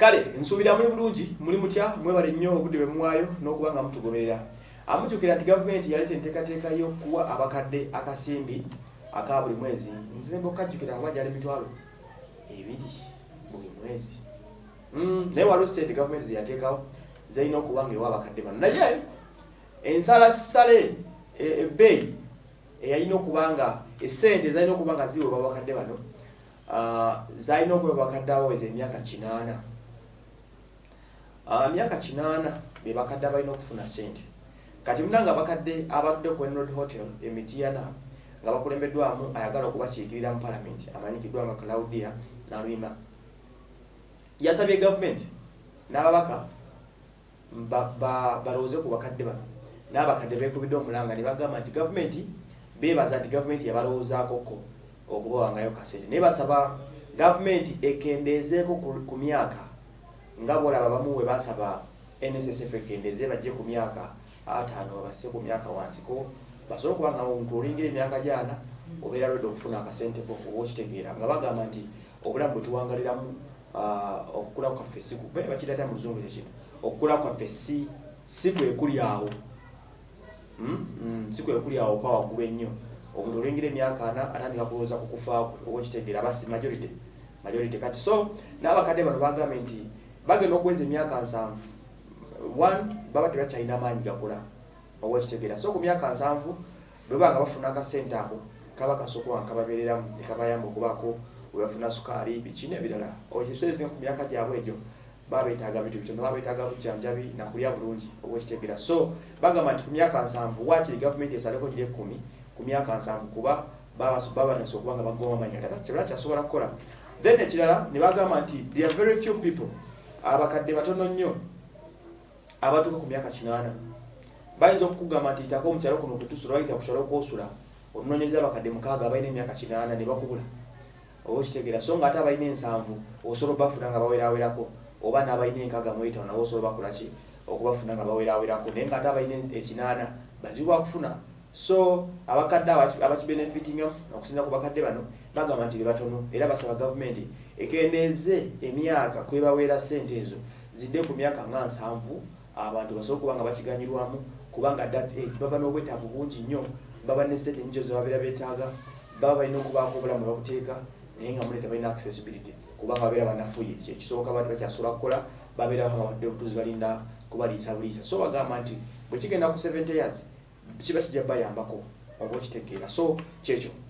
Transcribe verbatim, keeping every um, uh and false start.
kale nsubira muli bulungi muli mutya mwebale nnyo obudde bwe muwaayo n'okubanga mutugoberera amujjukira nti gavumenti yaleeta enteekateeka y'okuwa abakadde akasimbi aka buli mwezi nzimbe okukajjukira nga bajala emitwalo ebiri buli mwezi mm, naye waliwo ssente gavumenti zeyateekawo zirina okuba nga ewa abakadde bano naye ensalasale ebbeeyi eyalina okuba nga essente zalina okuba nga ziweebwa abakadde bano uh, zalina okuweebwa abakadde abaweza emyaka kinaana uh, myaka kinaana be bakadde abalina okufuna ssente kati munanga abakadde abadde ku Enroad Hotel emitiyana nga bakulembeddwamu ayagala okubakiikirira mu palamenti amanyikiddwa nga Claudia Nalwima yasabye gavumenti n'ababaka balowooze ku bakadde bano n'abakadde beekubidde omulanga ne bagamba nti gavumenti beebaza nti gavumenti yabalowoozaakoko okubawangayo kasente naye basaba gavumenti ekendeezeeko ku myaka nga bwolaba bamu we basaba N S S F ekendeeze bajje ku myaka ataano babasse ku myaka wansiko basobola okuba nga omuntu olingira emyaka gyana obeera lwedde okufuna akasente ko oba okitegeera nga bagamba nti obulamu bwe tuwangaliramu okukula kwaffe si bakirata mu luzungu ekino okukula kwaffe si si kwe kuli awo si kwe kuli awo kwa waggulu ennyo omuntu olingira emyaka ana atandika kulowooza ku kufaako oba okitegeera abasi majority majority kati so n'abakadde bano bagambye nti bagenda okuweza emyaka nsanvu one baba tebakyalina maanyi gakola oba okitegeera so ku myaka nsanvu bwe banga bafuna akasente ako kaba kasooka nkababeereramu tekabayamba okubaako we bafuna sukaali biki n'ebirala ekiseera ku myaka gyabwe egyo baba beetaaga bintu bitono baba beetaaga bujjanjabi nakulya bulungi oba okitegeera so bagamba nti ku myaka nsanvu waakiri gavumenti esaleko giri ekkumi ku myaka nsanvu kuba baba banasobola okuba nga bagoma amanyi kati kyebala kyasobola kukola then ekirala ne bagamba nti there are very few people abakadde batono nnyo abatuuka ku myaka kinaana bayinza okukugamba nti itako omukyalo kuno kutusula bayita kukyalo kwosula omunoonyeza abakadde mukaaga abalina emyaka kinaana ne bakubula oba okitegeera so nga ate abalina ensanvu osobola bafuna nga baweraawerako oba n'abalina enkaaga mu etaano nabo osobola bakola ki okubafuna nga baweraawerako naye nga ate abalina ekinaana bazibu bakufuna so abakadde abakibenefitingamu okusinza ku bakadde bano bagamba nti be batono era basaba gavumenti ekendeeze emyaka kwebaweera ssente ezo zidde ku myaka nga nsanvu abantu basobola okuba nga bakiganyirwamu kubanga baba n'obwetaavu bungi nnyo baba ne ssente nnyingi zebabeera beetaaga baba balina okubaako obulamu babuteeka naye nga muleta balina accessibility kubanga babeera banafuye kyekisooka bati bakyasobola kukola babeera nga badde obutuuzi balinda kubaliisa buliisa so bagamba nti bwe kigenda ku seventy years kiba kijja bayambako oba okitegeera so kyekyo